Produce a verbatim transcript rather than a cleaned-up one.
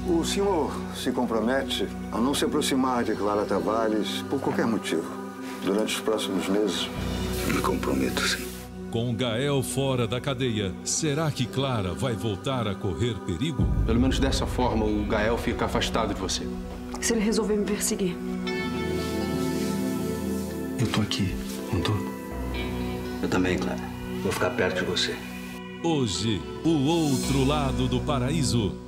O senhor se compromete a não se aproximar de Clara Tavares por qualquer motivo. Durante os próximos meses, Me comprometo, sim. Com Gael fora da cadeia, será que Clara vai voltar a correr perigo? Pelo menos dessa forma, o Gael fica afastado de você. Se ele resolver me perseguir. Eu tô aqui, não tô? Eu também, Clara. Vou ficar perto de você. Hoje, o outro lado do paraíso.